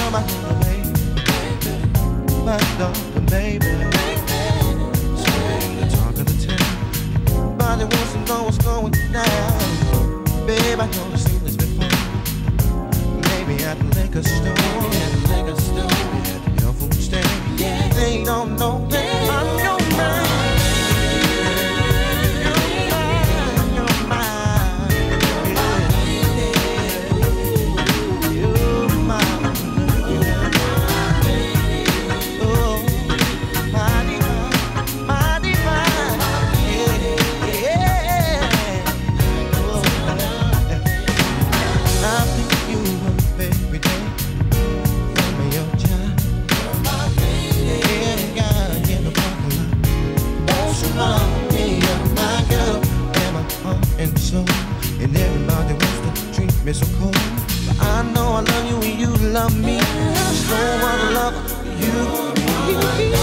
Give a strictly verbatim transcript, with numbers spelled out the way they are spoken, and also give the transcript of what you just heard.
my baby, my daughter, baby. Talk of the town, nobody wants to know what's going down. Babe, I know you've seen this before. Maybe at the liquor store, at the liquor store, at your food stand. Yeah, they don't know that I'm your man. And everybody wants to treat me so cold, but I know I love you and you love me. There's no one love you.